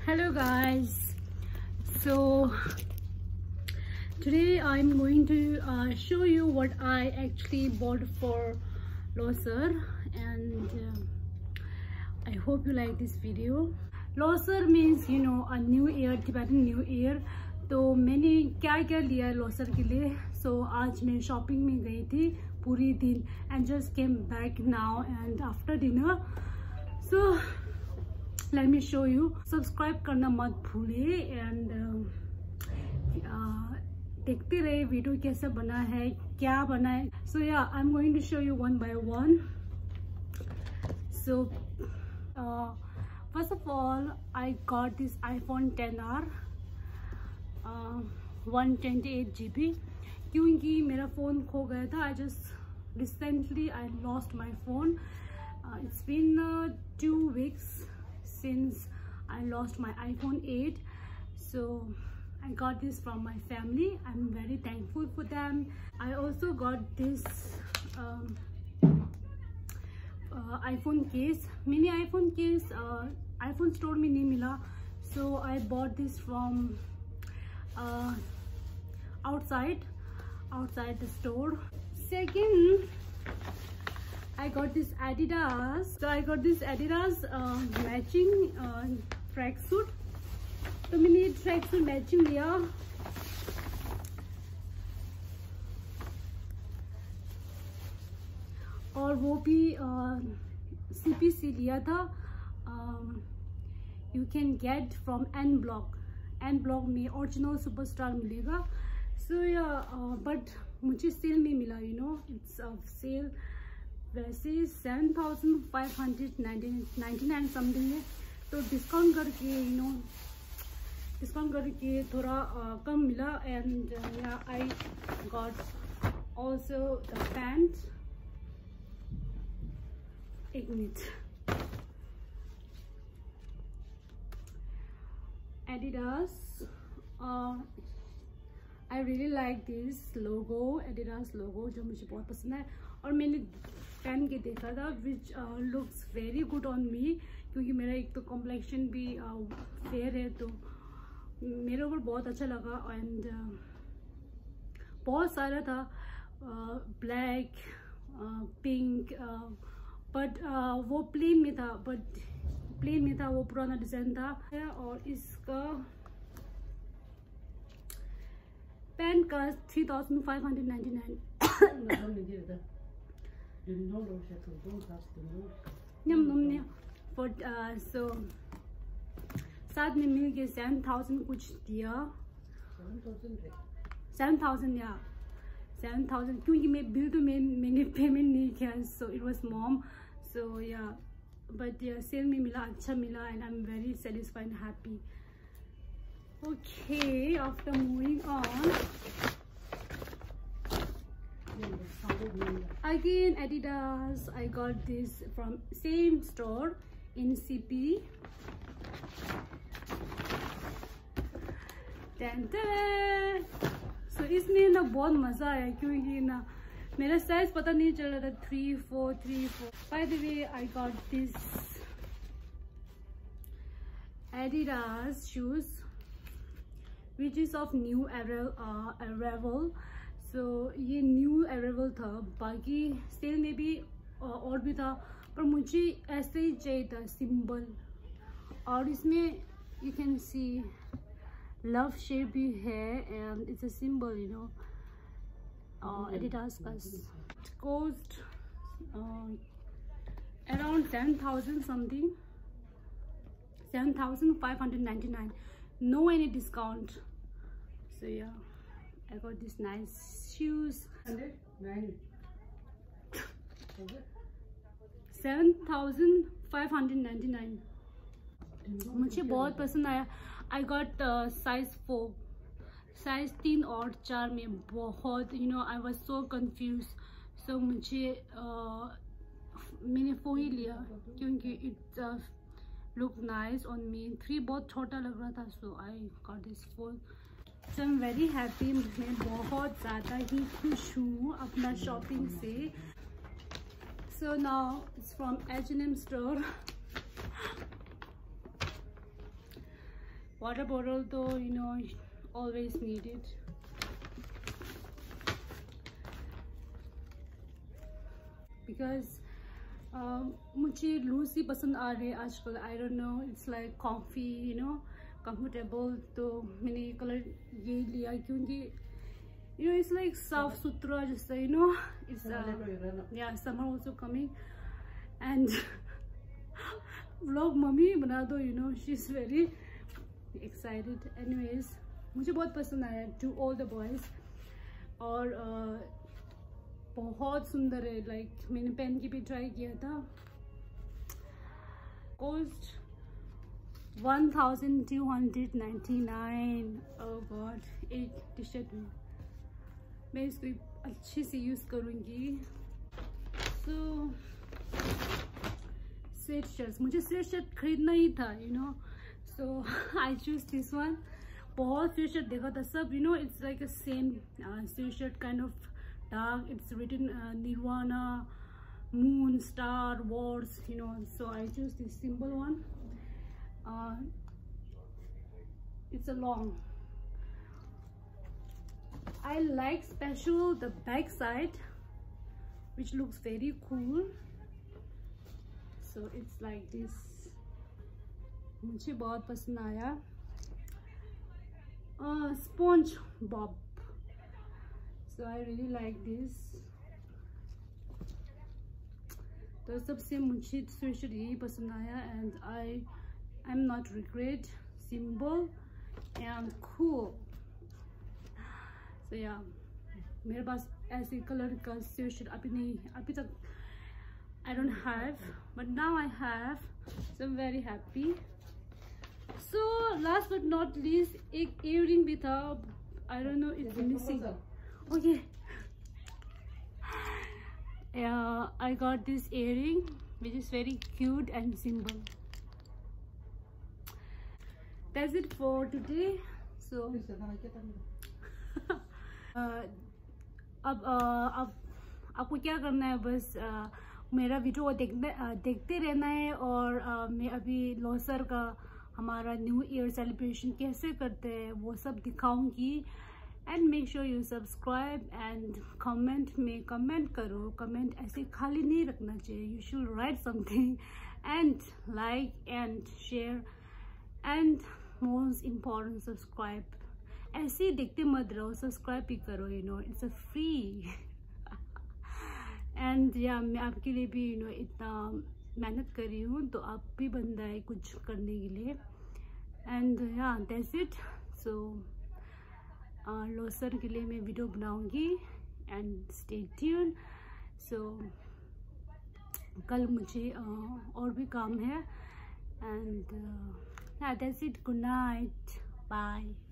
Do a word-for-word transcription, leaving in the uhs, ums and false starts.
Hello guys, so today I'm going to uh, show you what I actually bought for Losar, and uh, I hope you like this video. Losar means you know a new year, Tibetan New Year. तो मैंने क्या क्या लिया है लोसर के लिए. सो so, आज मैं शॉपिंग में गई थी पूरी दिन and just came back now and after dinner. So let me show you. Subscribe करना मत भूलिए एंड देखते रहे वीडियो कैसे बना है, क्या बना है. So yeah I am going to show you one by one. So first of all I got this iPhone ten R one twenty eight G B क्योंकि मेरा फ़ोन खो गया था. I just recently I lost my phone. It's been two weeks since I lost my iPhone eight. So I got this from my family. I'm very thankful for them. I also got this um, uh, iPhone case. Mini iPhone case uh, iPhone store में नहीं मिला, so I bought this from uh, outside outside the store. Second, I got this Adidas. So I got this Adidas uh, matching uh, tracksuit. तो मैंने track suit matching लिया. और वो भी C P C लिया था. You can get from N block. N block में original superstar मिलेगा. सो या बट मुझे सेल में मिला. You know it's sale. वैसे seven thousand five hundred ninety nine something है, तो डिस्काउंट करके यू नो डिस्काउंट करके थोड़ा uh, कम मिला. And I got also the pant. एक minute. Adidas. I really like this logo, Adidas logo, जो मुझे बहुत पसंद है. और मैंने पहन के देखा था which looks very good on me, क्योंकि मेरा एक तो कॉम्प्लेक्शन भी फेयर uh, है, तो मेरे ऊपर बहुत अच्छा लगा. एंड uh, बहुत सारा था, ब्लैक, पिंक, बट वो प्लेन में था. बट प्लेन में था, वो पुराना डिज़ाइन था. और इसका पैंट का three thousand five hundred ninety nine. So साथ में मिल के सेवन थाउजेंड कुछ दिया. सेवन थाउजेंड या सेवन थाउजेंड क्योंकि मैं बिल तो मैं मैंने पेमेंट नहीं किया. So it was mom. So yeah but yeah sale में मिला, अच्छा मिला. And I am very satisfied and happy. Okay, after moving on, again Adidas. I got this from same store in C P. So so, इसमें ना बहुत मज़ा आया, क्योंकि ना मेरा साइज पता नहीं चल रहा था. Three four three four by the way I got this Adidas shoes which is of new arrival. So ये न्यू अराइवल था. बाकी सेल में भी और भी था, पर मुझे ऐसे ही चाहिए था, सिंबल. और इसमें you can see love shape भी है and it's a symbol, you know. Adidas का cost around seven thousand something, seven thousand five hundred ninety nine. No any discount. So yeah I got this nice shoes. seven thousand five hundred ninety-nine. मुझे बहुत पसंद आया. I got uh, size four. Size तीन और चार में बहुत you know I was so confused. So मुझे uh, मैंने फोर ही लिया क्योंकि it uh, looked nice on me. Three बहुत छोटा लग रहा था, so I got this four. So I'm very happy. मैं बहुत ज़्यादा ही खुश हूँ अपना शॉपिंग से. So now it's from H and M store. water bottle though, you know, always need it. Because um, मुझे लूज ही पसंद आ रहे हैं आजकल. I don't know, it's like comfy, you know, comfortable. तो मैंने ये कलर ये लिया क्योंकि you know it's like साफ सुथरा जैसा, you know, it's uh, yeah, summer also coming and vlog mummy बना दो, you know, she's very excited. Anyways, मुझे बहुत पसंद आया to all the boys और uh, बहुत सुंदर है. लाइक like, मैंने पहन के भी ट्राई किया था. Cost one thousand two hundred ninety nine. Oh god. एक टी शर्ट में मैं इसको अच्छे से यूज़ करूँगी. सो स्वेट शर्ट्स, मुझे स्वेट शर्ट खरीदना ही था, you know, so I choose this one. बहुत स्वेट शर्ट देखा था सब, you know, it's like a same sweat shirt kind of dark. It's written uh, Nirvana, Moon, Star, Wars, you know, so I choose this simple one. Uh, it's a long. I like special the back side, which looks very cool. So it's like this. मुझे बहुत पसंद आया. uh, Sponge Bob. So I really like this. तो सबसे मुझे sweatshirt यही पसंद आया and I I'm not regret. Simple and cool. So yeah, मेरे पास ऐसे कलर का स्वेटशर्ट अभी नहीं, अभी तक I don't have, but now I have, so I'm very happy. So last but not least, एक earring भी था. I don't know, it's missing. Okay, yeah, I got this earring which is very cute and simple. That's it for today. So uh, अब uh, अब आपको क्या करना है, बस uh, मेरा वीडियो को देखने uh, देखते रहना है. और uh, मैं अभी लॉसर का हमारा न्यू ईयर सेलिब्रेशन कैसे करते हैं वो सब दिखाऊंगी. And make sure you subscribe and comment में कमेंट करो. कमेंट ऐसे खाली नहीं रखना चाहिए. You should write something and like and share and most important subscribe. ऐसे ही देखते मत रहो, सब्सक्राइब भी करो, you know, it's a free. And yeah मैं आपके लिए भी, यू नो, इतना मेहनत कर रही हूँ तो आप भी बनता है कुछ करने के लिए. एंड या दैट्स इट. सो लॉसर के लिए मैं वीडियो बनाऊंगी एंड स्टे ट्यून. सो कल मुझे uh, और भी काम है. And that's it. Good night. Bye.